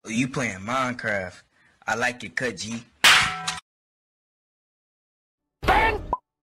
Oh, you playing Minecraft. I like your cut, G.